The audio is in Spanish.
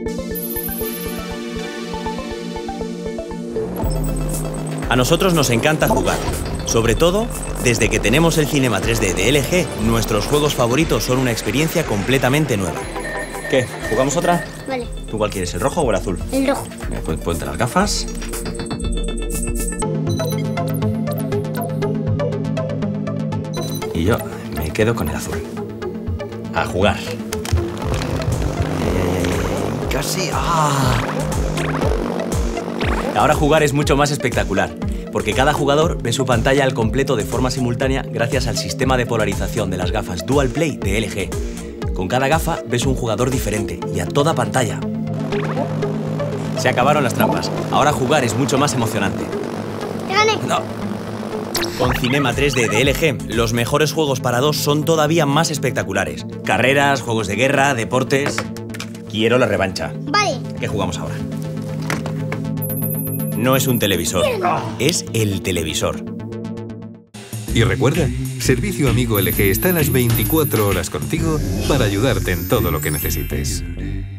A nosotros nos encanta jugar. Sobre todo, desde que tenemos el Cinema 3D de LG, nuestros juegos favoritos son una experiencia completamente nueva. ¿Qué? ¿Jugamos otra? Vale. ¿Tú cuál quieres, el rojo o el azul? El rojo. Ponte las gafas. Y yo me quedo con el azul. A jugar. Casi. ¡Ah! Ahora jugar es mucho más espectacular, porque cada jugador ve su pantalla al completo de forma simultánea gracias al sistema de polarización de las gafas Dual Play de LG. Con cada gafa ves un jugador diferente y a toda pantalla. Se acabaron las trampas. Ahora jugar es mucho más emocionante. ¡Gané! No. Con Cinema 3D de LG, los mejores juegos para dos son todavía más espectaculares. Carreras, juegos de guerra, deportes... Quiero la revancha. Vale. ¿Qué jugamos ahora? No es un televisor, es el televisor. Y recuerda, Servicio Amigo LG está a las 24 horas contigo para ayudarte en todo lo que necesites.